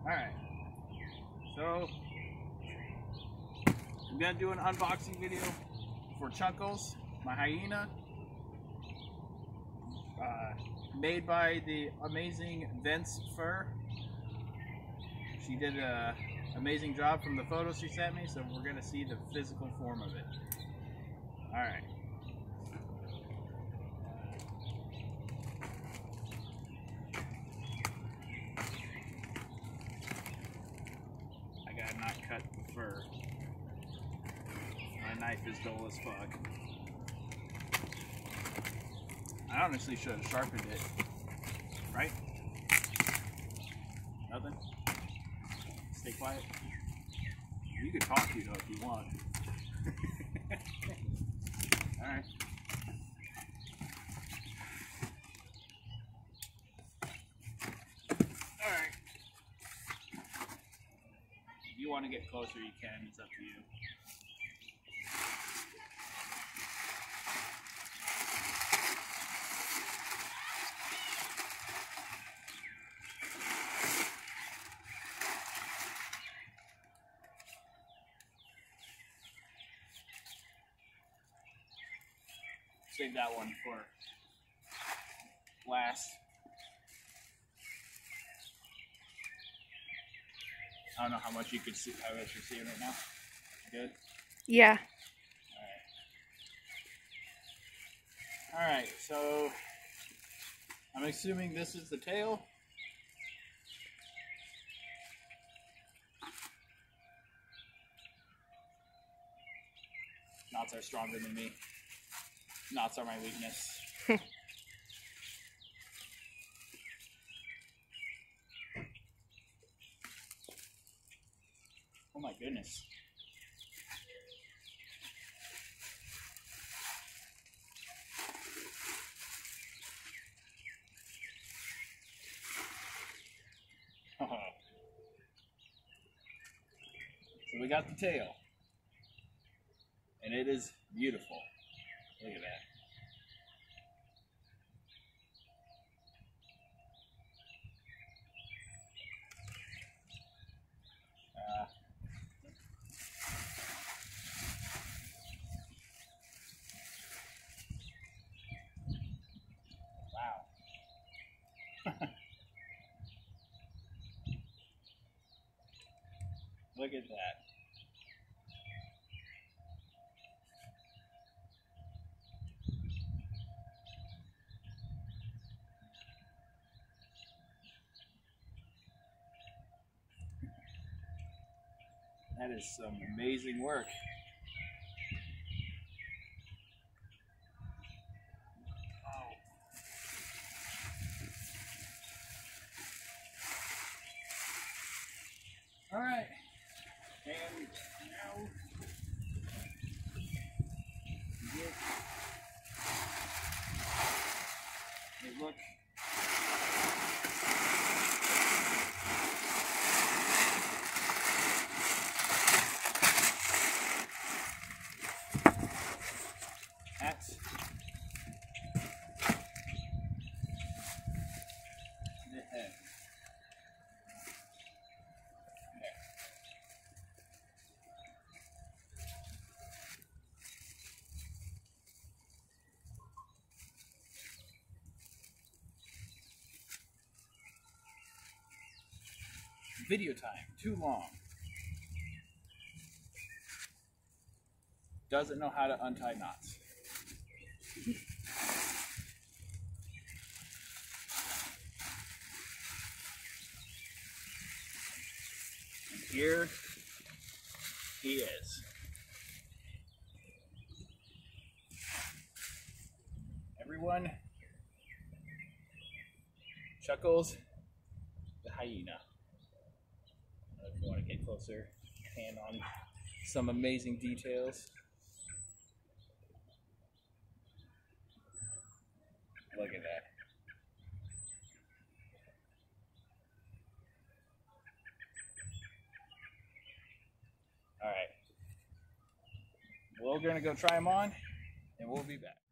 Alright, so I'm gonna do an unboxing video for Chuckles, my hyena, made by the amazing vincesfur. She did an amazing job from the photos she sent me, so we're gonna see the physical form of it. Alright. Not cut the fur. My knife is dull as fuck. I honestly should have sharpened it. Right? Nothing? Stay quiet. You could talk to you though if you want. Alright. Alright. If you want to get closer, you can. It's up to you. Save that one for last. I don't know how much you could see. How much you're seeing right now. Good. Yeah. All right. So I'm assuming this is the tail. Knots are stronger than me. Knots are my weakness. Oh my goodness. So we got the tail. And it is beautiful. Look at that. Wow. Look at that. That is some amazing work. All right, and now look. At the head. Video time, too long. Doesn't know how to untie knots. And here he is. Everyone, Chuckles the hyena. If you want to get closer, hand on some amazing details. Look at that. All right. We're going to go try them on, and we'll be back.